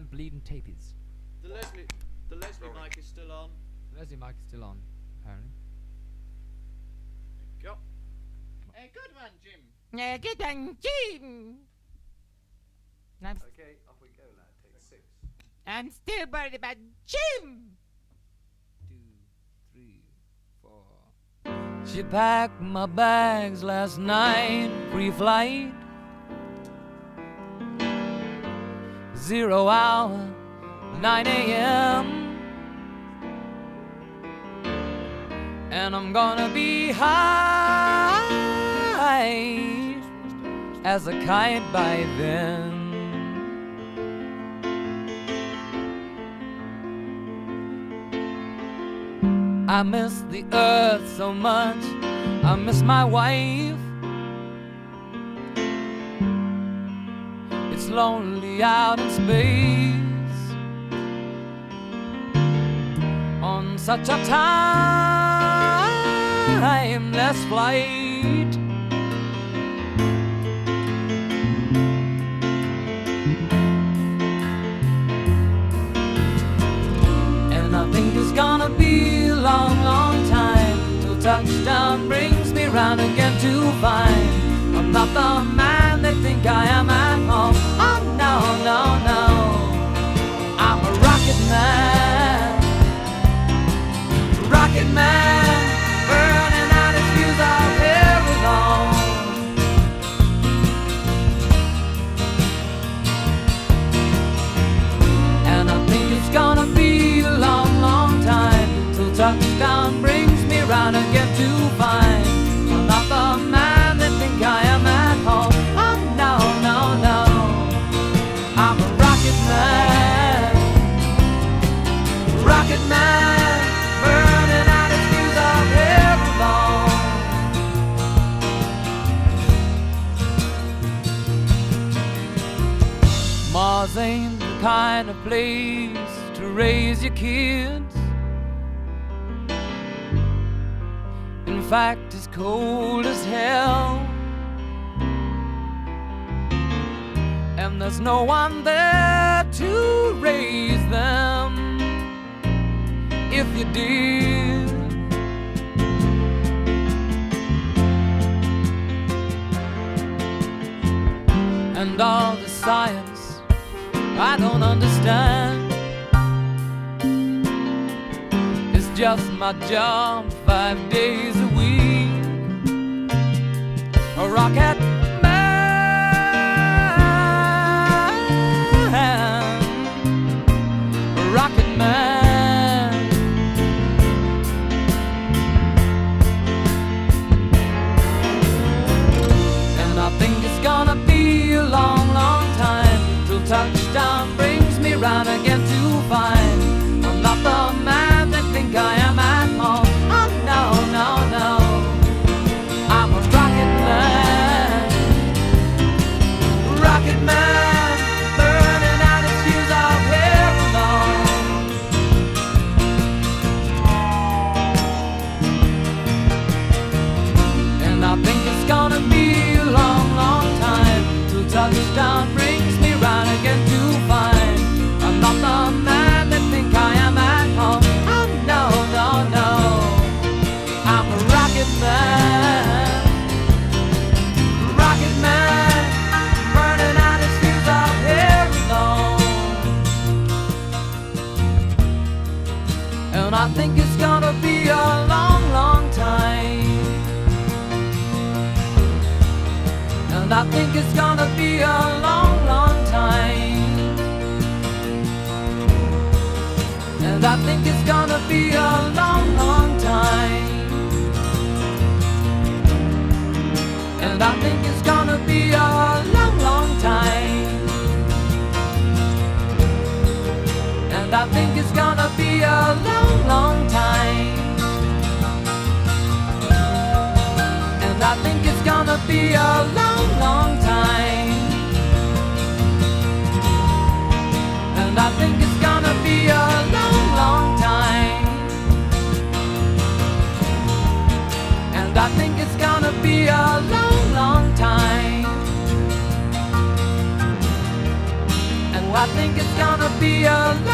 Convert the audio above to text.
bleeding tapies. The Leslie mic is still on. The Leslie mic is still on, apparently. Go. Good one, Jim. Yeah, good one, Jim. Okay, off we go, lad. Take 6. I'm still worried about Jim. 2, 3, 4. She packed my bags last night, pre-flight. 0 hour, 9 a.m. And I'm gonna be high as a kite by then. I miss the earth so much, I miss my wife. It's lonely out in space on such a timeless flight. And I think it's gonna be a long, long time till touchdown brings me round again to find I'm not the man they think I am at home. Oh no, no, no, I'm a rocket man. Rocket man, burning out his fuse all here alone. And I think it's gonna be a long, long time till touchdown brings me round again to find I'm not the man they think I am at home. Oh no, no, no, I'm a rocket man. Rocket man, burning out his fuse all here alone. Mars ain't the kind of place to raise your kids. In fact, it's cold as hell, and there's no one there to raise them if you did. And all the science I don't understand, it's just my job 5 days a week. A rocket man, a rocket man. And I think it's gonna be a long, long time till touchdown brings me round again to find I'm not the man that think I am at home. Oh no, no, no, I'm a rocket man. Rocket man, burning out his fuse all here alone. And I think it's gonna be a long, long time till touchdown brings me round again to find I'm not the man that think I am at home. Oh no, no, no, I'm a rocket man. Rocket man, burning out his fuse all here alone. And I think it's gonna be a long, long time. And I think it's gonna be a long, long time. And I think it's gonna be a long, long time. And I think it's gonna be a long, long time. And I think it's gonna be a long, long time. And I think it's gonna be a long, long time. And I think it's gonna be a long, long time. And I think it's gonna be a long, long time. And I I think it's gonna be a